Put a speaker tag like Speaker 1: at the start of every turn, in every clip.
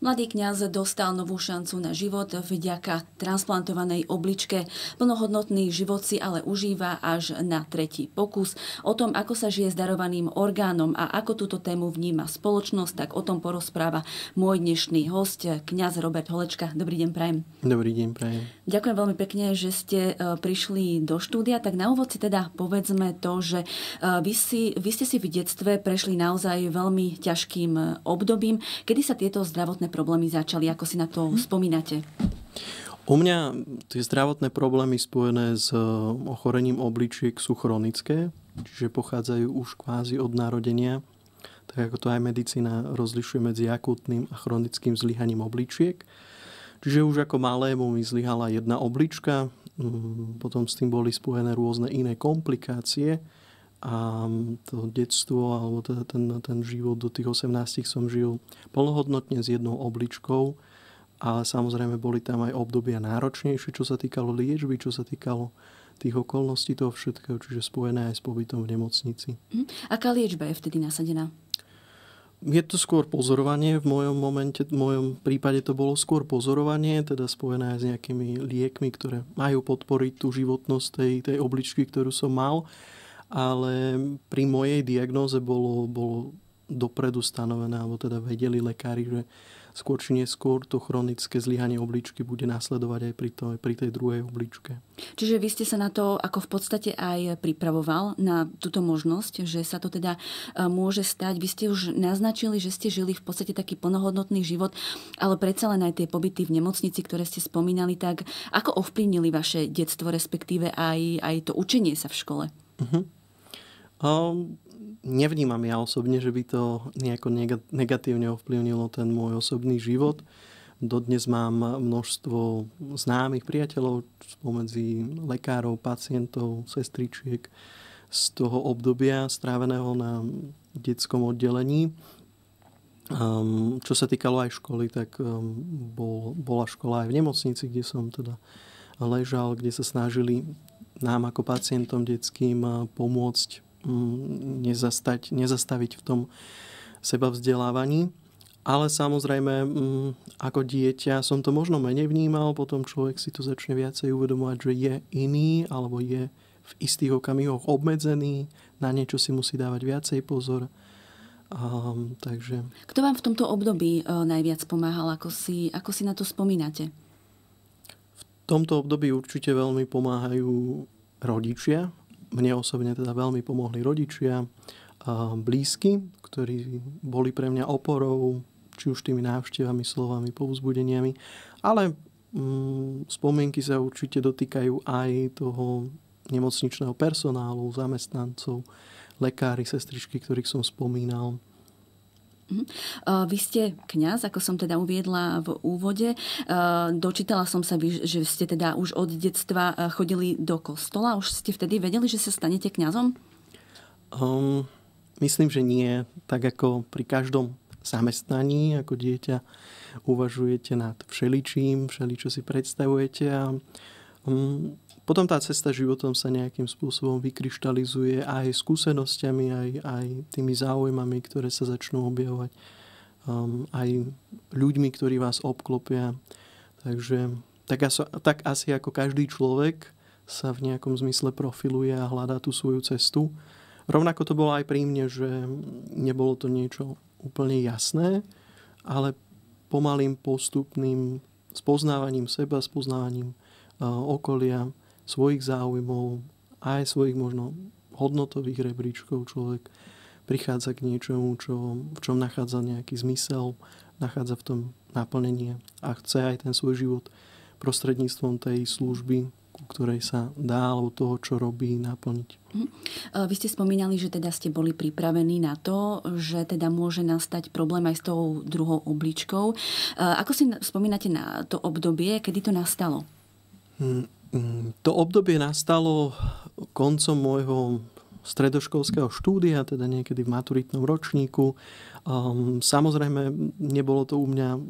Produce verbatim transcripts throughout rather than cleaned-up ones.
Speaker 1: Mladý kňaz dostal novú šancu na život vďaka transplantovanej obličke. Plnohodnotný život si ale užíva až na tretí pokus. O tom, ako sa žije s darovaným orgánom a ako túto tému vníma spoločnosť, tak o tom porozpráva môj dnešný hosť, kňaz Robert Holečka. Dobrý deň, prajem.
Speaker 2: Dobrý deň, prajem.
Speaker 1: Ďakujem veľmi pekne, že ste prišli do štúdia. Tak na úvod si teda povedzme to, že vy, si, vy ste si v detstve prešli naozaj veľmi ťažkým obdobím. Kedy sa tieto zdravotné problémy začali? Ako si na to spomínate?
Speaker 2: U mňa tie zdravotné problémy spojené s ochorením obličiek sú chronické, čiže pochádzajú už kvázi od narodenia. Tak ako to aj medicína rozlišuje medzi akútnym a chronickým zlyhaním obličiek. Čiže už ako malému mi zlyhala jedna oblička, potom s tým boli spojené rôzne iné komplikácie a to detstvo alebo teda ten, ten život do tých osemnástich som žil plnohodnotne s jednou obličkou, ale samozrejme boli tam aj obdobia náročnejšie, čo sa týkalo liečby, čo sa týkalo tých okolností toho všetkého, čiže spojené aj s pobytom v nemocnici.
Speaker 1: Aká liečba je vtedy nasadená?
Speaker 2: Je to skôr pozorovanie, v mojom momente, v mojom prípade to bolo skôr pozorovanie, teda spojené aj s nejakými liekmi, ktoré majú podporiť tú životnosť tej, tej obličky, ktorú som mal. Ale pri mojej diagnóze bolo, bolo dopredu stanovené, alebo teda vedeli lekári, že skôr či neskôr to chronické zlyhanie obličky bude nasledovať aj pri, to, pri tej druhej obličke.
Speaker 1: Čiže vy ste sa na to ako v podstate aj pripravoval na túto možnosť, že sa to teda môže stať. Vy ste už naznačili, že ste žili v podstate taký plnohodnotný život, ale predsa len aj tie pobyty v nemocnici, ktoré ste spomínali, tak ako ovplyvnili vaše detstvo, respektíve aj, aj to učenie sa v škole?
Speaker 2: Uh-huh. Um, nevnímam ja osobne, že by to nejako negatívne ovplyvnilo ten môj osobný život. Dodnes mám množstvo známych priateľov spomedzi lekárov, pacientov, sestričiek z toho obdobia stráveného na detskom oddelení. Um, čo sa týkalo aj školy, tak um, bol, bola škola aj v nemocnici, kde som teda ležal, kde sa snažili nám ako pacientom detským pomôcť nezastať, nezastaviť v tom seba vzdelávaní. Ale samozrejme, ako dieťa som to možno menej vnímal, potom človek si to začne viacej uvedomovať, že je iný alebo je v istých okamihoch obmedzený, na niečo si musí dávať viacej pozor. Um, takže...
Speaker 1: Kto vám v tomto období uh, najviac pomáhal? Ako si, ako si na to spomínate?
Speaker 2: V tomto období určite veľmi pomáhajú rodičia. Mne osobne teda veľmi pomohli rodičia a blízky, ktorí boli pre mňa oporou, či už tými návštevami, slovami, povzbudeniami. Ale mm, spomienky sa určite dotýkajú aj toho nemocničného personálu, zamestnancov, lekári, sestričky, ktorých som spomínal.
Speaker 1: Vy ste kňaz, ako som teda uviedla v úvode. Dočítala som sa, že ste teda už od detstva chodili do kostola. Už ste vtedy vedeli, že sa stanete kňazom?
Speaker 2: Um, myslím, že nie. Tak ako pri každom zamestnaní, ako dieťa uvažujete nad všeličím, všeličo si predstavujete a um, potom tá cesta životom sa nejakým spôsobom vykryštalizuje aj skúsenosťami, aj, aj tými záujmami, ktoré sa začnú objavovať. Um, aj ľuďmi, ktorí vás obklopia. Takže tak asi, tak asi ako každý človek sa v nejakom zmysle profiluje a hľadá tú svoju cestu. Rovnako to bolo aj pri mne, že nebolo to niečo úplne jasné, ale pomalým postupným spoznávaním seba, spoznávaním uh, okolia, svojich záujmov, aj svojich možno hodnotových rebríčkov človek prichádza k niečomu, čo, v čom nachádza nejaký zmysel, nachádza v tom naplnenie a chce aj ten svoj život prostredníctvom tej služby, ku ktorej sa dá, alebo toho, čo robí, naplniť.
Speaker 1: Vy ste spomínali, že teda ste boli pripravení na to, že teda môže nastať problém aj s tou druhou obličkou. Ako si spomínate na to obdobie, kedy to nastalo?
Speaker 2: Hmm. To obdobie nastalo koncom môjho stredoškolského štúdia, teda niekedy v maturitnom ročníku. Samozrejme, nebolo to u mňa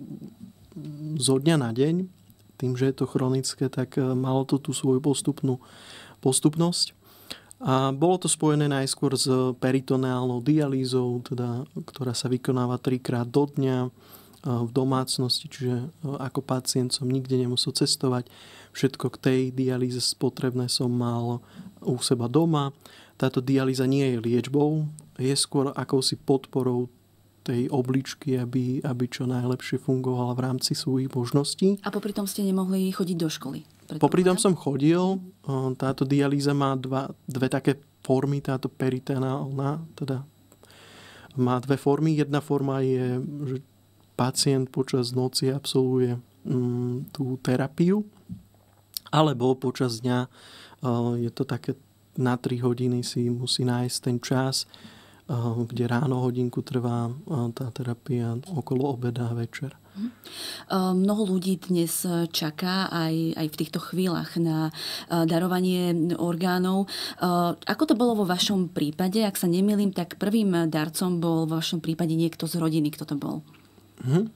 Speaker 2: zo dňa na deň. Tým, že je to chronické, tak malo to tú svoju postupnú postupnosť. A bolo to spojené najskôr s peritoneálnou dialýzou, teda, ktorá sa vykonáva trikrát do dňa. v domácnosti, čiže ako pacient som nikde nemusel cestovať. Všetko k tej dialýze potrebné som mal u seba doma. Táto dialýza nie je liečbou, je skôr akousi podporou tej obličky, aby, aby čo najlepšie fungovala v rámci svojich možností.
Speaker 1: A popri tom ste nemohli chodiť do školy?
Speaker 2: Popri tom som chodil. Táto dialýza má dva, dve také formy, táto peritoneálna, teda má dve formy. Jedna forma je, že pacient počas noci absolvuje mm, tú terapiu, alebo počas dňa uh, je to také na tri hodiny si musí nájsť ten čas, uh, kde ráno hodinku trvá uh, tá terapia, okolo obeda a večer.
Speaker 1: Hmm. Uh, mnoho ľudí dnes čaká aj, aj v týchto chvíľach na uh, darovanie orgánov. Uh, ako to bolo vo vašom prípade? Ak sa nemýlim, tak prvým darcom bol vo vašom prípade niekto z rodiny. Kto to bol?
Speaker 2: Hmm.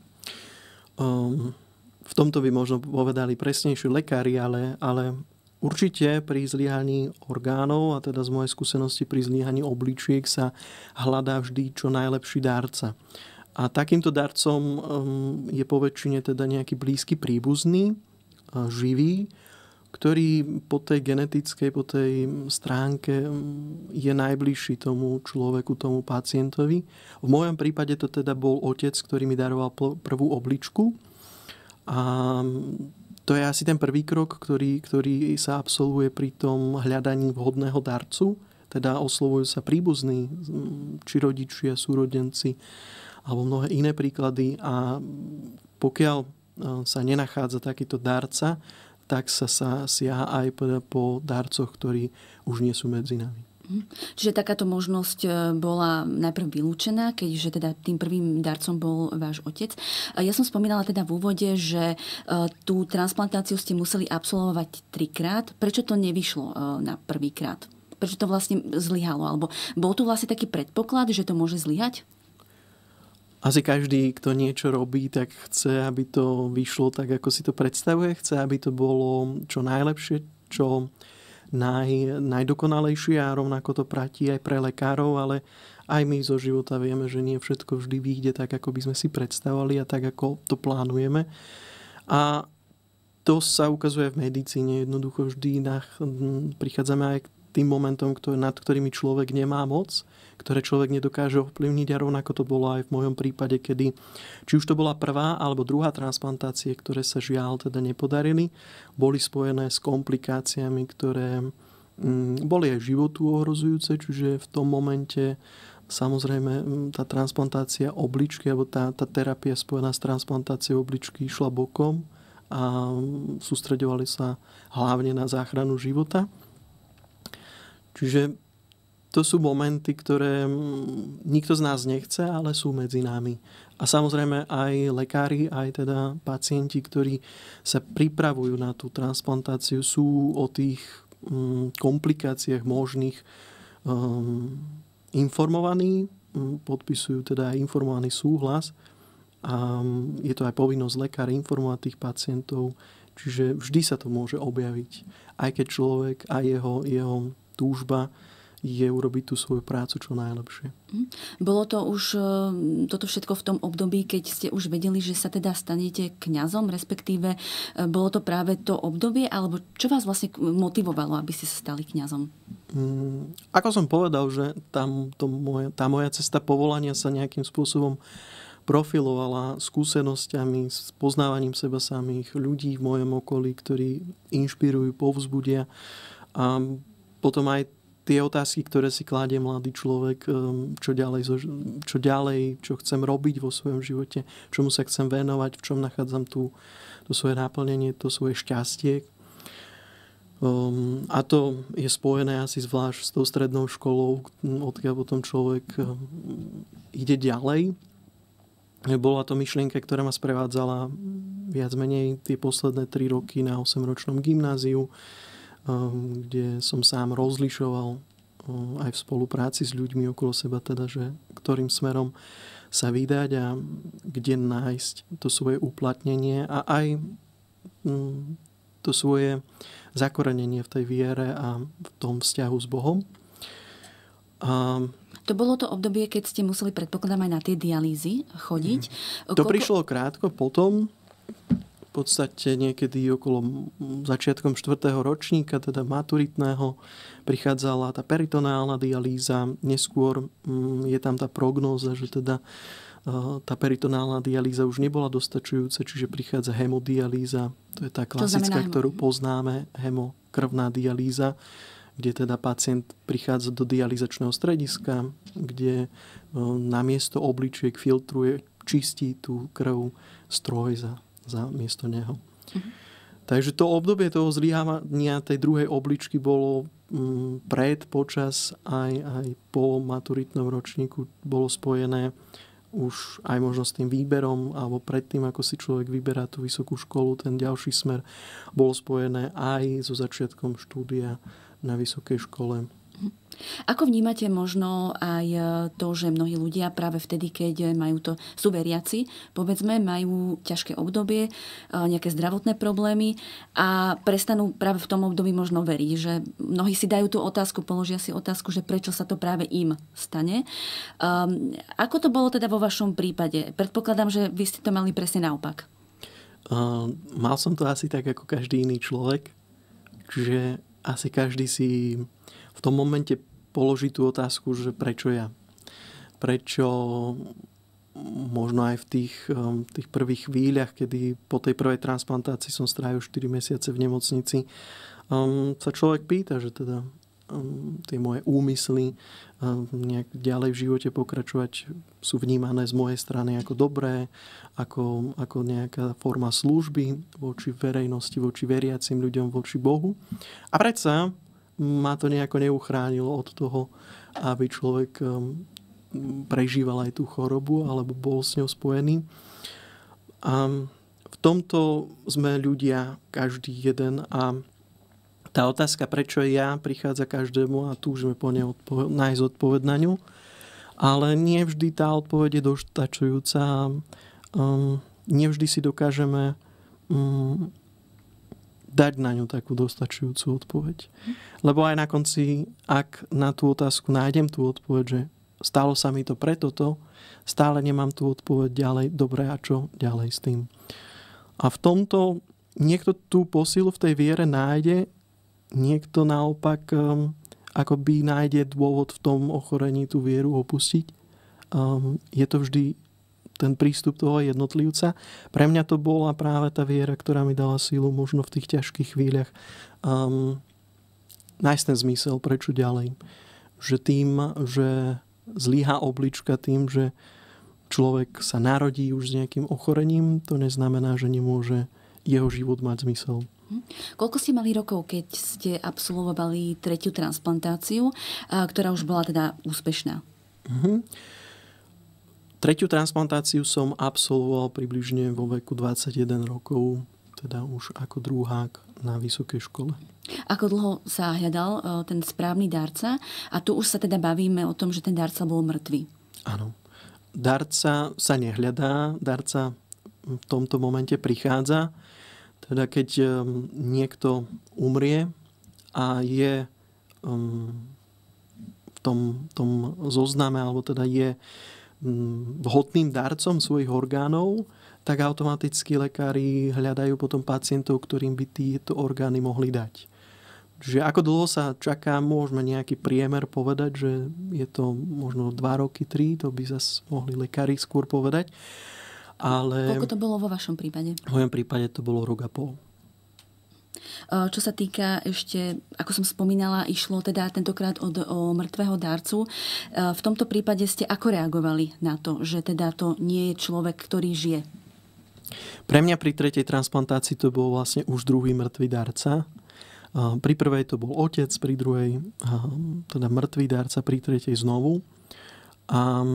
Speaker 2: Um, v tomto by možno povedali presnejšie lekári, ale, ale určite pri zlyhaní orgánov, a teda z mojej skúsenosti pri zlyhaní obličiek sa hľadá vždy čo najlepší darca. A takýmto darcom um, je poväčšine teda nejaký blízky príbuzný, uh, živý, ktorý po tej genetickej, po tej stránke je najbližší tomu človeku, tomu pacientovi. V mojom prípade to teda bol otec, ktorý mi daroval prvú obličku. A to je asi ten prvý krok, ktorý, ktorý sa absolvuje pri tom hľadaní vhodného darcu. Teda oslovujú sa príbuzní, či rodičia, súrodenci, alebo mnohé iné príklady. A pokiaľ sa nenachádza takýto darca, tak sa, sa siaha aj po darcoch, ktorí už nie sú medzi nami.
Speaker 1: Čiže takáto možnosť bola najprv vylúčená, keďže teda tým prvým darcom bol váš otec. Ja som spomínala teda v úvode, že tú transplantáciu ste museli absolvovať trikrát. Prečo to nevyšlo na prvýkrát? Prečo to vlastne zlyhalo? Alebo bol tu vlastne taký predpoklad, že to môže zlyhať?
Speaker 2: Asi každý, kto niečo robí, tak chce, aby to vyšlo tak, ako si to predstavuje. Chce, aby to bolo čo najlepšie, čo naj, najdokonalejšie, a rovnako to platí aj pre lekárov, ale aj my zo života vieme, že nie všetko vždy vyjde tak, ako by sme si predstavovali a tak, ako to plánujeme. A to sa ukazuje v medicíne. Jednoducho vždy nach, prichádzame aj k tým momentom, ktorý, nad ktorými človek nemá moc, ktoré človek nedokáže ovplyvniť, a rovnako to bolo aj v mojom prípade, kedy či už to bola prvá alebo druhá transplantácie, ktoré sa žiaľ teda nepodarili, boli spojené s komplikáciami, ktoré mm, boli aj životu ohrozujúce, čiže v tom momente samozrejme tá transplantácia obličky alebo tá, tá terapia spojená s transplantáciou obličky išla bokom a sústreďovali sa hlavne na záchranu života. Čiže to sú momenty, ktoré nikto z nás nechce, ale sú medzi nami. A samozrejme aj lekári, aj teda pacienti, ktorí sa pripravujú na tú transplantáciu, sú o tých komplikáciách možných um, informovaní, podpisujú teda aj informovaný súhlas. A je to aj povinnosť lekára informovať tých pacientov. Čiže vždy sa to môže objaviť. Aj keď človek a jeho, jeho túžba je urobiť tú svoju prácu čo najlepšie.
Speaker 1: Bolo to už toto všetko v tom období, keď ste už vedeli, že sa teda stanete kňazom, respektíve bolo to práve to obdobie, alebo čo vás vlastne motivovalo, aby ste sa stali kňazom?
Speaker 2: Mm, ako som povedal, že tam to moje, tá moja cesta povolania sa nejakým spôsobom profilovala skúsenosťami, s poznávaním seba samých, ľudí v mojom okolí, ktorí inšpirujú, povzbudia. A potom aj tie otázky, ktoré si kladie mladý človek, čo ďalej, čo ďalej, čo chcem robiť vo svojom živote, čomu sa chcem venovať, v čom nachádzam tú, to svoje náplnenie, to svoje šťastie. Um, a to je spojené asi zvlášť s tou strednou školou, odkiaľ potom človek um, ide ďalej. Bola to myšlienka, ktorá ma sprevádzala viac menej tie posledné tri roky na osemročnom gymnáziu, kde som sám rozlišoval aj v spolupráci s ľuďmi okolo seba, teda, že ktorým smerom sa vydať a kde nájsť to svoje uplatnenie a aj to svoje zakorenenie v tej viere a v tom vzťahu s Bohom. A
Speaker 1: To bolo to obdobie, keď ste museli, predpokladám, aj na tie dialýzy chodiť.
Speaker 2: Mm. To Koľko... prišlo krátko potom, v podstate niekedy okolo začiatkom štvrtého ročníka, teda maturitného, prichádzala tá peritonálna dialýza. Neskôr je tam tá prognóza, že teda tá peritonálna dialýza už nebola dostačujúca, čiže prichádza hemodialýza. To je tá klasická, ktorú poznáme, hemokrvná dialýza, kde teda pacient prichádza do dialyzačného strediska, kde namiesto obličiek filtruje, čistí tú krv stroj za, za miesto neho. Mhm. Takže to obdobie toho zlyhávania tej druhej obličky bolo pred, počas aj, aj po maturitnom ročníku bolo spojené už aj možno s tým výberom, alebo predtým, ako si človek vyberá tú vysokú školu, ten ďalší smer bolo spojené aj so začiatkom štúdia na vysokej škole.
Speaker 1: Ako vnímate možno aj to, že mnohí ľudia práve vtedy, keď majú to, sú veriaci, povedzme, majú ťažké obdobie, nejaké zdravotné problémy a prestanú práve v tom období možno veriť, že mnohí si dajú tú otázku, položia si otázku, že prečo sa to práve im stane. Um, ako to bolo teda vo vašom prípade? Predpokladám, že vy ste to mali presne naopak.
Speaker 2: Uh, mal som to asi tak ako každý iný človek, čiže asi každý si v tom momente položí tú otázku, že prečo ja? Prečo možno aj v tých, tých prvých chvíľach, kedy po tej prvej transplantácii som strávil štyri mesiace v nemocnici, um, sa človek pýta, že teda um, tie moje úmysly um, nejak ďalej v živote pokračovať sú vnímané z mojej strany ako dobré, ako, ako nejaká forma služby voči verejnosti, voči veriacim ľuďom, voči Bohu. A predsa ma to nejako neuchránilo od toho, aby človek prežíval aj tú chorobu alebo bol s ňou spojený. A v tomto sme ľudia, každý jeden, a tá otázka, prečo ja, prichádza každému a túžime po nej odpoved- nájsť odpoveď na ňu, ale nie vždy tá odpoveď je dostačujúca. Um, nevždy si dokážeme um, dať na ňu takú dostačujúcu odpoveď. Lebo aj na konci, ak na tú otázku nájdem tú odpoveď, že stalo sa mi to preto to, stále nemám tú odpoveď ďalej, dobre, a čo ďalej s tým. A v tomto niekto tú posilu v tej viere nájde, niekto naopak um, akoby nájde dôvod v tom ochorení tú vieru opustiť. Um, je to vždy ten prístup toho jednotlivca. Pre mňa to bola práve tá viera, ktorá mi dala sílu možno v tých ťažkých chvíľach um, nájsť ten zmysel, prečo ďalej. Že tým, že zlyhá oblička, tým, že človek sa narodí už s nejakým ochorením, to neznamená, že nemôže jeho život mať zmysel.
Speaker 1: Koľko ste mali rokov, keď ste absolvovali tretiu transplantáciu, ktorá už bola teda úspešná?
Speaker 2: Mhm. Tretiu transplantáciu som absolvoval približne vo veku dvadsaťjeden rokov, teda už ako druhák na vysokej škole.
Speaker 1: Ako dlho sa hľadal ten správny darca? A tu už sa teda bavíme o tom, že ten darca bol mŕtvý.
Speaker 2: Áno. Darca sa nehľadá, darca v tomto momente prichádza. Teda keď niekto umrie a je v tom, tom zozname, alebo teda je vhodným darcom svojich orgánov, tak automaticky lekári hľadajú potom pacientov, ktorým by tieto orgány mohli dať. Čiže ako dlho sa čaká, môžeme nejaký priemer povedať, že je to možno dva roky, tri, to by zase mohli lekári skôr povedať. Ale
Speaker 1: koľko to bolo vo vašom prípade?
Speaker 2: V mojom prípade to bolo rok a pol.
Speaker 1: Čo sa týka ešte, ako som spomínala, išlo teda tentokrát od, o mŕtvého darcu. V tomto prípade ste ako reagovali na to, že teda to nie je človek, ktorý žije?
Speaker 2: Pre mňa pri tretej transplantácii to bol vlastne už druhý mŕtvý darca. Pri prvej to bol otec, pri druhej teda mŕtvý darca, pri tretej znovu. A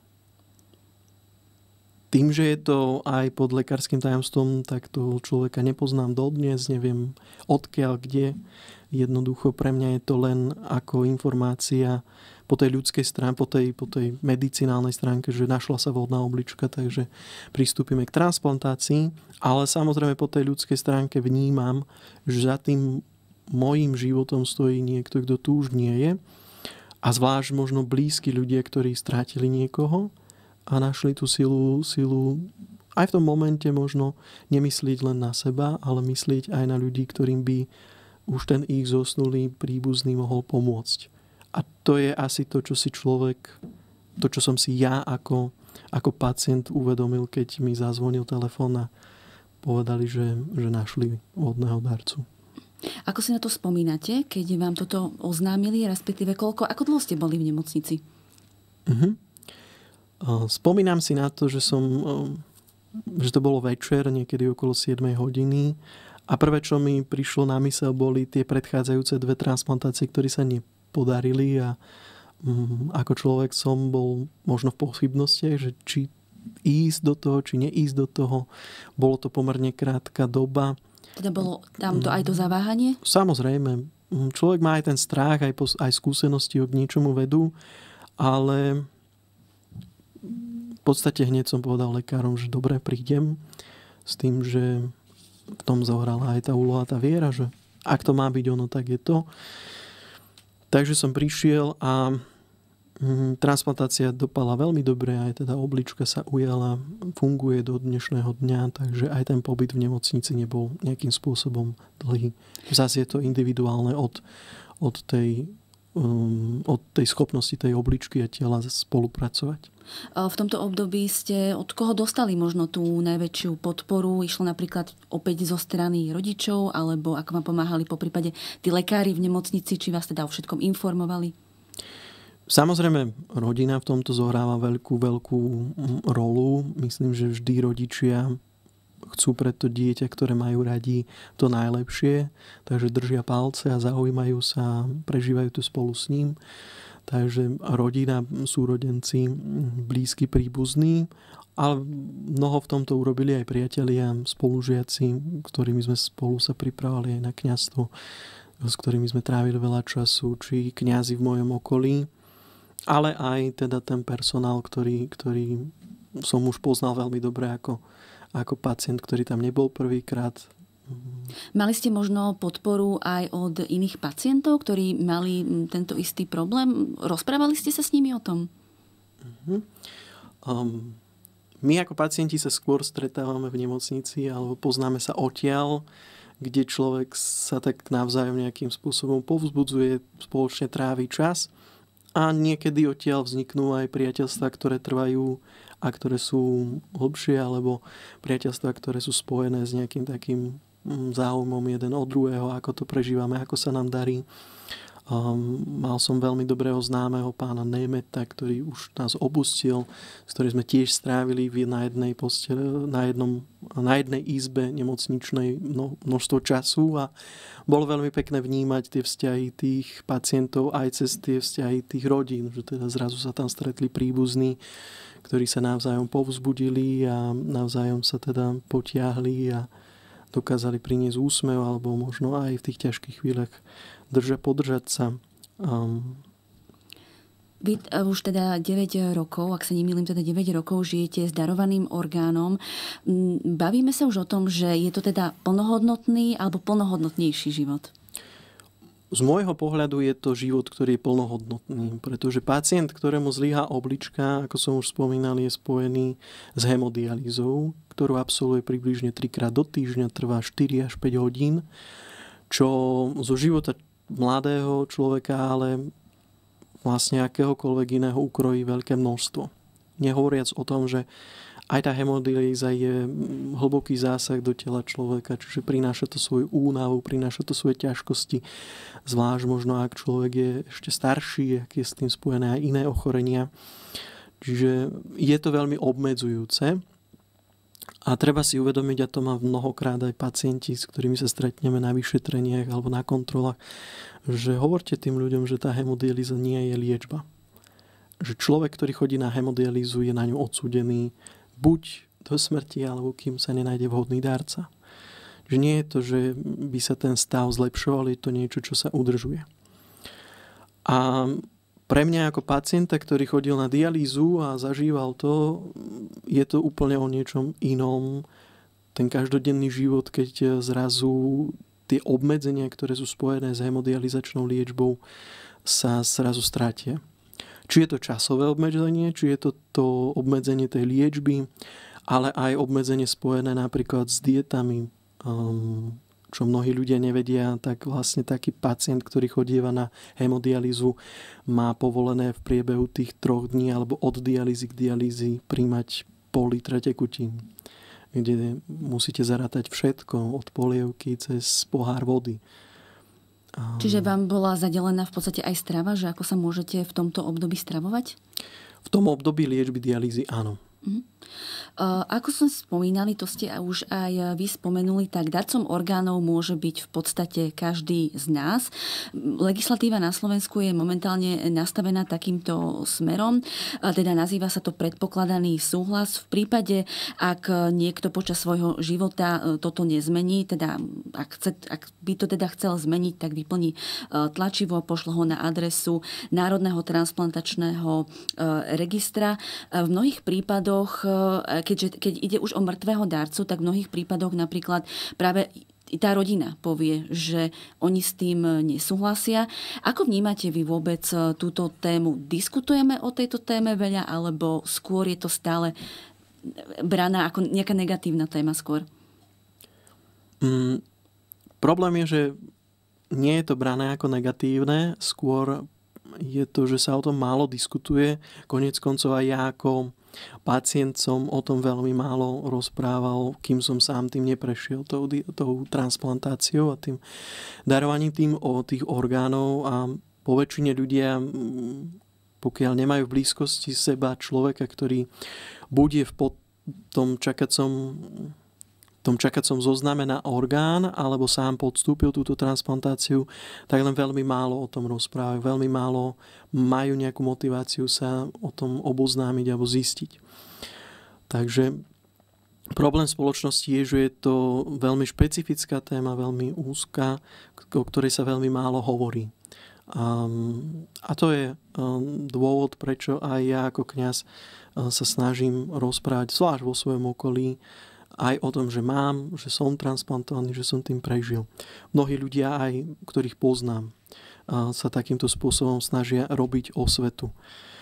Speaker 2: tým, že je to aj pod lekárskym tajomstvom, tak toho človeka nepoznám dodnes, neviem odkiaľ, kde. Jednoducho pre mňa je to len ako informácia po tej ľudskej stránke, po tej, po tej medicinálnej stránke, že našla sa vhodná oblička, takže pristúpime k transplantácii. Ale samozrejme po tej ľudskej stránke vnímam, že za tým mojím životom stojí niekto, kto tu už nie je. A zvlášť možno blízki ľudia, ktorí strátili niekoho a našli tú silu, silu aj v tom momente možno nemyslieť len na seba, ale myslieť aj na ľudí, ktorým by už ten ich zosnulý príbuzný mohol pomôcť. A to je asi to, čo si človek, to, čo som si ja ako, ako pacient uvedomil, keď mi zazvonil telefón a povedali, že, že našli vhodného darcu.
Speaker 1: Ako si na to spomínate, keď vám toto oznámili, respektíve koľko, ako dlho ste boli v nemocnici?
Speaker 2: Uh-huh. Spomínam si na to, že som, že to bolo večer, niekedy okolo siedmej hodiny a prvé, čo mi prišlo na mysel, boli tie predchádzajúce dve transplantácie, ktoré sa nepodarili a um, ako človek som bol možno v pochybnostiach, že či ísť do toho, či neísť do toho. Bolo to pomerne krátka doba.
Speaker 1: Teda bolo tam to aj to zaváhanie?
Speaker 2: Samozrejme. Človek má aj ten strach, aj, po, aj skúsenosti ho k niečomu vedú, ale v podstate hneď som povedal lekárom, že dobre, prídem s tým, že v tom zohrala aj tá úloha, tá viera, že ak to má byť ono, tak je to. Takže som prišiel a transplantácia dopadla veľmi dobre, aj teda oblička sa ujala, funguje do dnešného dňa, takže aj ten pobyt v nemocnici nebol nejakým spôsobom dlhý. Zase je to individuálne od, od, tej, um, od tej schopnosti tej obličky a tela spolupracovať.
Speaker 1: V tomto období ste od koho dostali možno tú najväčšiu podporu? Išlo napríklad opäť zo strany rodičov, alebo ako vám pomáhali poprípade tí lekári v nemocnici, či vás teda o všetkom informovali?
Speaker 2: Samozrejme, rodina v tomto zohráva veľkú, veľkú rolu. Myslím, že vždy rodičia chcú pre to dieťa, ktoré majú radi, to najlepšie. Takže držia palce a zaujímajú sa, prežívajú to spolu s ním. Takže rodina, súrodenci, blízky, príbuzní. Ale mnoho v tomto urobili aj priatelia, spolužiaci, ktorými sme spolu sa pripravali aj na kňazstvo, s ktorými sme trávili veľa času, či kňazi v mojom okolí. Ale aj teda ten personál, ktorý, ktorý som už poznal veľmi dobre ako, ako pacient, ktorý tam nebol prvýkrát.
Speaker 1: Mali ste možno podporu aj od iných pacientov, ktorí mali tento istý problém? Rozprávali ste sa s nimi o tom?
Speaker 2: Uh-huh. Um, my ako pacienti sa skôr stretávame v nemocnici alebo poznáme sa odtiaľ, kde človek sa tak navzájom nejakým spôsobom povzbudzuje, spoločne trávi čas. A niekedy odtiaľ vzniknú aj priateľstvá, ktoré trvajú a ktoré sú hlbšie, alebo priateľstvá, ktoré sú spojené s nejakým takým záujmom jeden od druhého, ako to prežívame, ako sa nám darí. Um, mal som veľmi dobrého známeho pána Nemeta, ktorý už nás opustil, s ktorým sme tiež strávili na jednej postele, na, jednom, na jednej izbe nemocničnej mno, množstvo času a bolo veľmi pekné vnímať tie vzťahy tých pacientov aj cez tie vzťahy tých rodín, že teda zrazu sa tam stretli príbuzní, ktorí sa navzájom povzbudili a navzájom sa teda potiahli a dokázali priniesť úsmev alebo možno aj v tých ťažkých chvíľach drža, podržať sa. Um.
Speaker 1: Vy už teda deväť rokov, ak sa nemýlim, teda deväť rokov žijete s darovaným orgánom. Bavíme sa už o tom, že je to teda plnohodnotný alebo plnohodnotnejší život?
Speaker 2: Z môjho pohľadu je to život, ktorý je plnohodnotný, pretože pacient, ktorému zlyhá oblička, ako som už spomínal, je spojený s hemodialýzou, ktorú absolvuje približne trikrát do týždňa, trvá štyri až päť hodín, čo zo života mladého človeka, ale vlastne akéhokoľvek iného ukrojí veľké množstvo. Nehovoriac o tom, že aj tá hemodialýza je hlboký zásah do tela človeka, čiže prináša to svoju únavu, prináša to svoje ťažkosti, zvlášť možno ak človek je ešte starší, ak je s tým spojené aj iné ochorenia. Čiže je to veľmi obmedzujúce. A treba si uvedomiť, a to má mnohokrát aj pacienti, s ktorými sa stretneme na vyšetreniach alebo na kontrolách, že hovorte tým ľuďom, že tá hemodialýza nie je liečba. Že človek, ktorý chodí na hemodialýzu, je na ňu odsúdený buď do smrti, alebo kým sa nenájde vhodný dárca. Že nie je to, že by sa ten stav zlepšoval, je to niečo, čo sa udržuje. A pre mňa ako pacienta, ktorý chodil na dialýzu a zažíval to, je to úplne o niečom inom. Ten každodenný život, keď zrazu tie obmedzenia, ktoré sú spojené s hemodializačnou liečbou, sa zrazu stratia. Či je to časové obmedzenie, či je to to obmedzenie tej liečby, ale aj obmedzenie spojené napríklad s dietami, čo mnohí ľudia nevedia, tak vlastne taký pacient, ktorý chodieva na hemodialýzu, má povolené v priebehu tých troch dní alebo od dialýzy k dialýzi príjmať pol litra tekutín, kde musíte zarátať všetko, od polievky cez pohár vody.
Speaker 1: Čiže vám bola zadelená v podstate aj strava, že ako sa môžete v tomto období stravovať?
Speaker 2: V tom období liečby dialýzy áno.
Speaker 1: Uh-huh. Uh, ako som spomínali, to ste už aj vy spomenuli, tak darcom orgánov môže byť v podstate každý z nás. Legislatíva na Slovensku je momentálne nastavená takýmto smerom, uh, teda nazýva sa to predpokladaný súhlas. V prípade, ak niekto počas svojho života uh, toto nezmení, teda ak, chce, ak by to teda chcel zmeniť, tak vyplní uh, tlačivo, pošle ho na adresu Národného transplantačného uh, registra. Uh, v mnohých prípadoch Keďže, keď ide už o mŕtvého darcu, tak v mnohých prípadoch napríklad práve i tá rodina povie, že oni s tým nesúhlasia. Ako vnímate vy vôbec túto tému? Diskutujeme o tejto téme veľa, alebo skôr je to stále braná ako nejaká negatívna téma skôr?
Speaker 2: Mm, problém je, že nie je to brané ako negatívne, skôr je to, že sa o tom málo diskutuje. Koniec koncov aj ja ako pacient som o tom veľmi málo rozprával, kým som sám tým neprešiel tou, tou transplantáciou a tým darovaním tým o tých orgánov. A po väčšine ľudia, pokiaľ nemajú v blízkosti seba človeka, ktorý bude v pod tom čakacom tom čakacom zozname na orgán alebo sám podstúpil túto transplantáciu, tak len veľmi málo o tom rozprávajú. Veľmi málo majú nejakú motiváciu sa o tom oboznámiť alebo zistiť. Takže problém spoločnosti je, že je to veľmi špecifická téma, veľmi úzka, o ktorej sa veľmi málo hovorí. Um, a to je um, dôvod, prečo aj ja ako kňaz uh, sa snažím rozprávať, zvlášť vo svojom okolí, aj o tom, že mám, že som transplantovaný, že som tým prežil. Mnohí ľudia, aj ktorých poznám, sa takýmto spôsobom snažia robiť osvetu.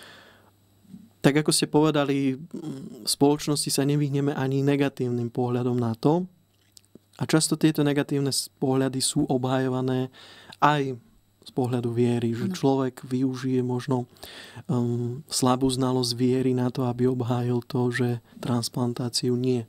Speaker 2: Tak ako ste povedali, v spoločnosti sa nevyhneme ani negatívnym pohľadom na to. A často tieto negatívne pohľady sú obhajované aj z pohľadu viery, že človek využije možno um, slabú znalosť viery na to, aby obhájil to, že transplantáciu nie.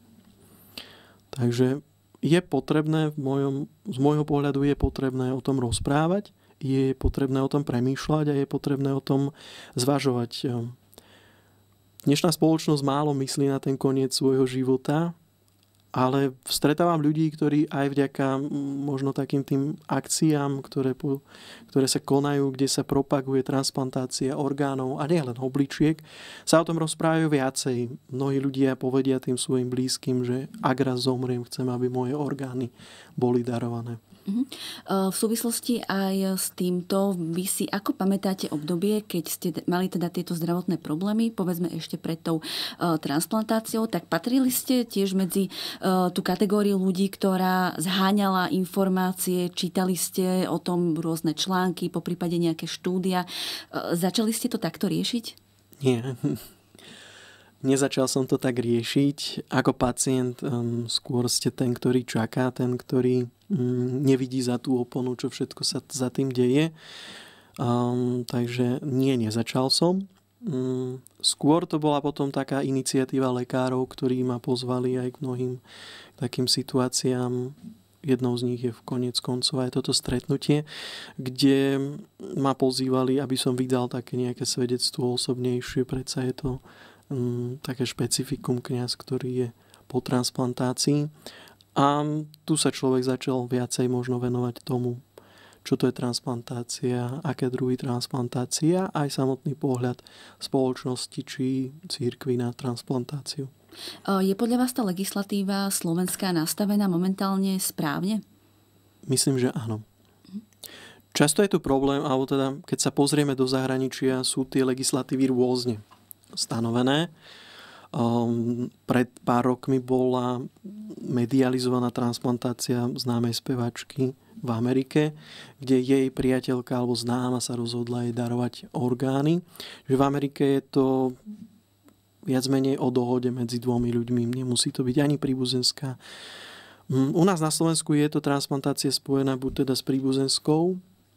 Speaker 2: Takže je potrebné, v mojom, z môjho pohľadu je potrebné o tom rozprávať, je potrebné o tom premýšľať a je potrebné o tom zvažovať. Dnešná spoločnosť málo myslí na ten koniec svojho života, ale stretávam ľudí, ktorí aj vďaka možno takým tým akciám, ktoré, ktoré sa konajú, kde sa propaguje transplantácia orgánov a nielen obličiek, sa o tom rozprávajú viacej. Mnohí ľudia povedia tým svojim blízkym, že ak raz zomriem, chcem, aby moje orgány boli darované.
Speaker 1: V súvislosti aj s týmto, vy si ako pamätáte obdobie, keď ste mali teda tieto zdravotné problémy, povedzme ešte pred tou transplantáciou, tak patrili ste tiež medzi tú kategóriu ľudí, ktorá zháňala informácie, čítali ste o tom rôzne články, poprípade nejaké štúdia. Začali ste to takto riešiť?
Speaker 2: Nie. Nezačal som to tak riešiť. Ako pacient um, skôr ste ten, ktorý čaká, ten, ktorý um, nevidí za tú oponu, čo všetko sa za tým deje. Um, takže nie, nezačal som. Um, skôr to bola potom taká iniciatíva lekárov, ktorí ma pozvali aj k mnohým takým situáciám. Jednou z nich je v koniec koncov aj toto stretnutie, kde ma pozývali, aby som vydal také nejaké svedectvo osobnejšie. Predsa je to také špecifikum kňaz, ktorý je po transplantácii. A tu sa človek začal viacej možno venovať tomu, čo to je transplantácia, aké druhy transplantácia, aj samotný pohľad spoločnosti či cirkvi na transplantáciu.
Speaker 1: Je podľa vás tá legislatíva slovenská nastavená momentálne správne?
Speaker 2: Myslím, že áno. Často je tu problém, alebo teda, keď sa pozrieme do zahraničia, sú tie legislatívy rôzne stanovené. Um, pred pár rokmi bola medializovaná transplantácia známej spevačky v Amerike, kde jej priateľka alebo známa sa rozhodla jej darovať orgány. Že v Amerike je to viac menej o dohode medzi dvomi ľuďmi. Nemusí to byť ani príbuzenská. U nás na Slovensku je to transplantácia spojená buď teda s príbuzenskou,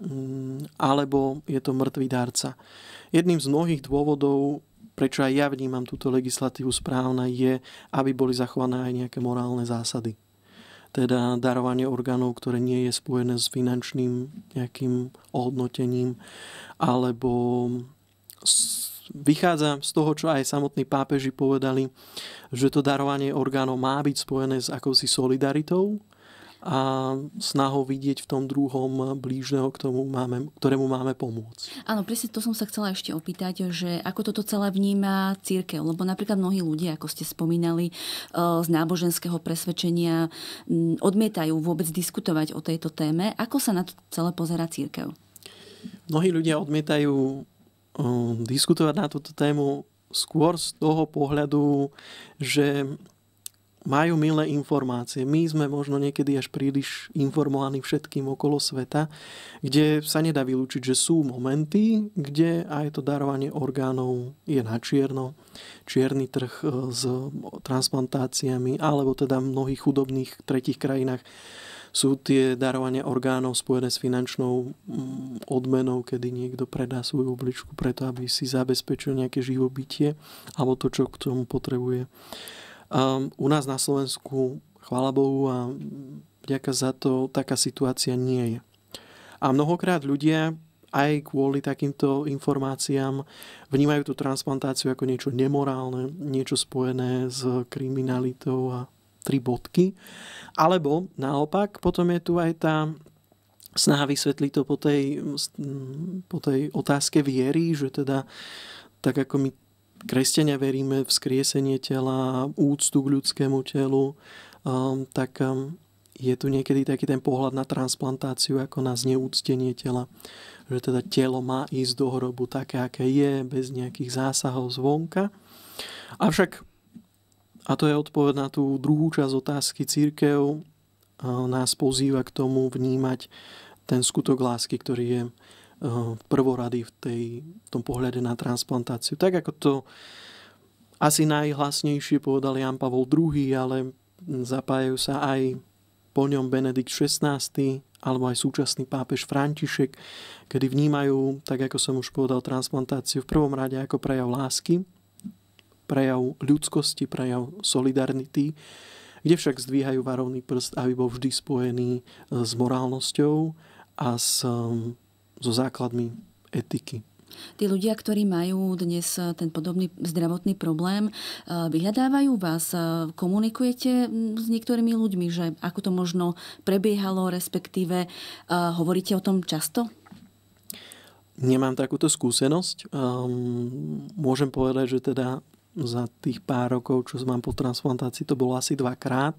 Speaker 2: alebo je to mŕtvý darca. Jedným z mnohých dôvodov, prečo aj ja vnímam túto legislatívu správna, je, aby boli zachované aj nejaké morálne zásady. Teda darovanie orgánov, ktoré nie je spojené s finančným nejakým ohodnotením, alebo vychádza z toho, čo aj samotní pápeži povedali, že to darovanie orgánov má byť spojené s akousi solidaritou a snahou vidieť v tom druhom blížneho, k tomu máme, ktorému máme pomôcť.
Speaker 1: Áno, presne to som sa chcela ešte opýtať, že ako toto celé vníma cirkev, lebo napríklad mnohí ľudia, ako ste spomínali, z náboženského presvedčenia odmietajú vôbec diskutovať o tejto téme. Ako sa na to celé pozerá cirkev?
Speaker 2: Mnohí ľudia odmietajú diskutovať na túto tému skôr z toho pohľadu, že majú milé informácie. My sme možno niekedy až príliš informovaní všetkým okolo sveta, kde sa nedá vylúčiť, že sú momenty, kde aj to darovanie orgánov je na čierno. Čierny trh s transplantáciami, alebo teda v mnohých chudobných tretích krajinách sú tie darovania orgánov spojené s finančnou odmenou, kedy niekto predá svoju obličku preto, aby si zabezpečil nejaké živobytie alebo to, čo k tomu potrebuje. Um, u nás na Slovensku, chvála Bohu a vďaka za to, taká situácia nie je. A mnohokrát ľudia aj kvôli takýmto informáciám vnímajú tú transplantáciu ako niečo nemorálne, niečo spojené s kriminalitou a tri bodky. Alebo naopak, potom je tu aj tá snaha vysvetliť to po tej, po tej otázke viery, že teda tak ako my kresťania veríme v skriesenie tela, úctu k ľudskému telu, um, tak um, je tu niekedy taký ten pohľad na transplantáciu ako na zneúctenie tela. Že teda telo má ísť do hrobu také, aké je, bez nejakých zásahov zvonka. Avšak, a to je odpoveď na tú druhú časť otázky, cirkev uh, nás pozýva k tomu vnímať ten skutok lásky, ktorý je prvorady v, tej, v tom pohľade na transplantáciu. Tak ako to asi najhlasnejšie povedal Ján Pavol druhý, ale zapájajú sa aj po ňom Benedikt šestnásty alebo aj súčasný pápež František, kedy vnímajú, tak ako som už povedal, transplantáciu v prvom rade ako prejav lásky, prejav ľudskosti, prejav solidarity, kde však zdvíhajú varovný prst, aby bol vždy spojený s morálnosťou a s so základmi etiky.
Speaker 1: Tí ľudia, ktorí majú dnes ten podobný zdravotný problém, vyhľadávajú vás, komunikujete s niektorými ľuďmi, že ako to možno prebiehalo, respektíve hovoríte o tom často?
Speaker 2: Nemám takúto skúsenosť. Môžem povedať, že teda za tých pár rokov, čo mám po transplantácii, to bolo asi dvakrát,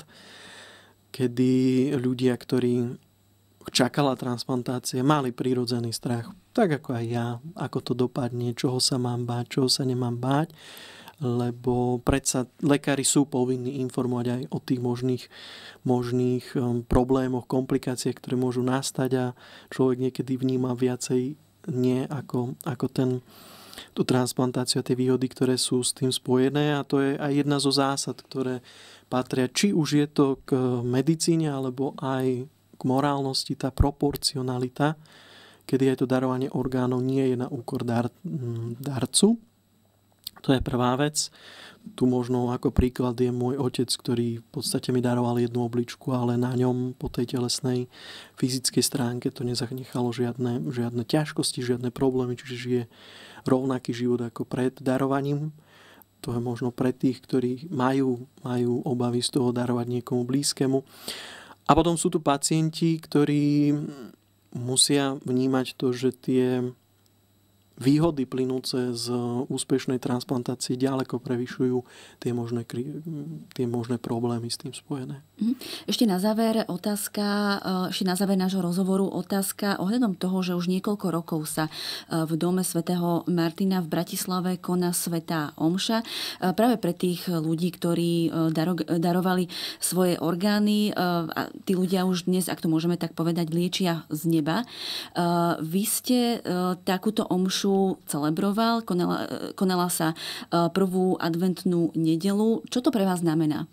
Speaker 2: kedy ľudia, ktorí čakala transplantácie, mali prírodzený strach. Tak ako aj ja, ako to dopadne, čoho sa mám báť, čoho sa nemám báť, lebo predsa lekári sú povinní informovať aj o tých možných, možných problémoch, komplikáciách, ktoré môžu nastať a človek niekedy vníma viacej nie ako, ako ten, tú transplantáciu a tie výhody, ktoré sú s tým spojené, a to je aj jedna zo zásad, ktoré patria, či už je to k medicíne, alebo aj k morálnosti, tá proporcionalita, kedy aj to darovanie orgánov nie je na úkor dar, darcu. To je prvá vec. Tu možno ako príklad je môj otec, ktorý v podstate mi daroval jednu obličku, ale na ňom po tej telesnej fyzickej stránke to nezanechalo žiadne, žiadne ťažkosti, žiadne problémy, čiže žije rovnaký život ako pred darovaním. To je možno pre tých, ktorí majú, majú obavy z toho darovať niekomu blízkemu. A potom sú tu pacienti, ktorí musia vnímať to, že tie výhody plynúce z úspešnej transplantácie ďaleko prevyšujú tie možné, tie možné problémy s tým spojené.
Speaker 1: Ešte na záver otázka, ešte na záver nášho rozhovoru otázka ohľadom toho, že už niekoľko rokov sa v dome svätého Martina v Bratislave koná svätá omša. Práve pre tých ľudí, ktorí daro, darovali svoje orgány, a tí ľudia už dnes, ak to môžeme tak povedať, liečia z neba. Vy ste takúto omšu celebroval, konala, konala sa prvú adventnú nedeľu. Čo to pre vás znamená?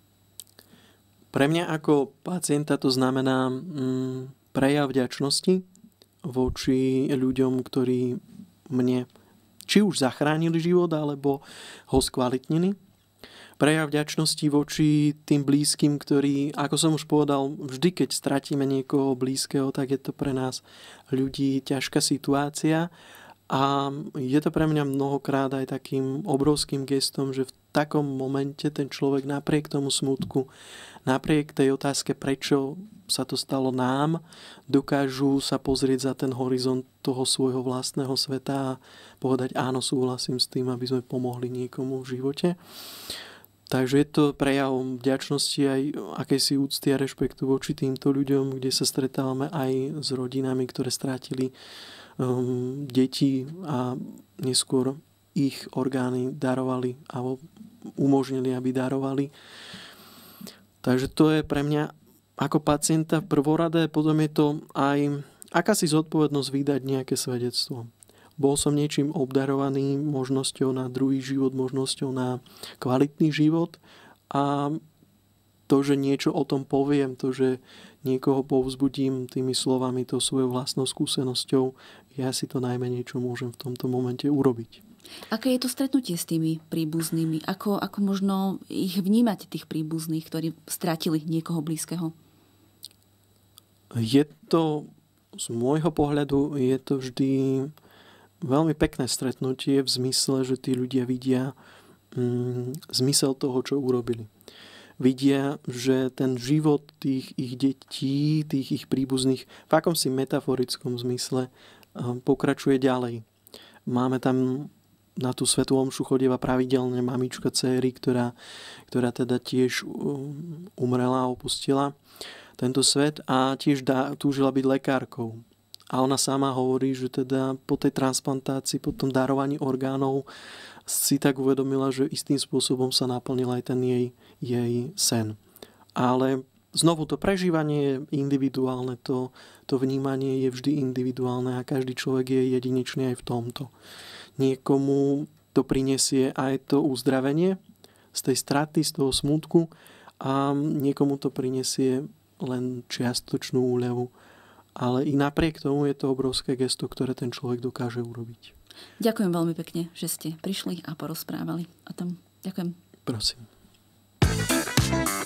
Speaker 2: Pre mňa ako pacienta to znamená mm, prejav vďačnosti voči ľuďom, ktorí mne či už zachránili život, alebo ho skvalitnili. Prejav vďačnosti voči tým blízkym, ktorí, ako som už povedal, vždy, keď stratíme niekoho blízkeho, tak je to pre nás ľudí ťažká situácia. A je to pre mňa mnohokrát aj takým obrovským gestom, že v takom momente ten človek napriek tomu smutku, napriek tej otázke, prečo sa to stalo nám, dokážu sa pozrieť za ten horizont toho svojho vlastného sveta a povedať áno, súhlasím s tým, aby sme pomohli niekomu v živote. Takže je to prejav vďačnosti aj akejsi úcty a rešpektu voči týmto ľuďom, kde sa stretávame aj s rodinami, ktoré strátili um, deti a neskôr ich orgány darovali alebo umožnili, aby darovali. Takže to je pre mňa ako pacienta prvoradé, potom je to aj akási zodpovednosť vydať nejaké svedectvo. Bol som niečím obdarovaný, možnosťou na druhý život, možnosťou na kvalitný život a to, že niečo o tom poviem, to, že niekoho povzbudím tými slovami, to svojou vlastnou skúsenosťou, je asi to najmenej, čo môžem v tomto momente urobiť.
Speaker 1: Aké je to stretnutie s tými príbuznými? Ako, ako možno ich vnímať, tých príbuzných, ktorí stratili niekoho blízkeho?
Speaker 2: Je to, z môjho pohľadu, je to vždy veľmi pekné stretnutie v zmysle, že tí ľudia vidia mm, zmysel toho, čo urobili. Vidia, že ten život tých ich detí, tých ich príbuzných v akomsi metaforickom zmysle pokračuje ďalej. Máme tam na tú svätú omšu chodieva pravidelne mamička céry, ktorá, ktorá teda tiež umrela a opustila tento svet a tiež dá, túžila byť lekárkou. A ona sama hovorí, že teda po tej transplantácii, po tom darovaní orgánov si tak uvedomila, že istým spôsobom sa naplnil aj ten jej, jej sen. Ale znovu to prežívanie je individuálne, to, to vnímanie je vždy individuálne a každý človek je jedinečný aj v tomto. Niekomu to prinesie aj to uzdravenie z tej straty, z toho smútku a niekomu to prinesie len čiastočnú úľavu. Ale i napriek tomu je to obrovské gesto, ktoré ten človek dokáže urobiť.
Speaker 1: Ďakujem veľmi pekne, že ste prišli a porozprávali o tom. Ďakujem.
Speaker 2: Prosím.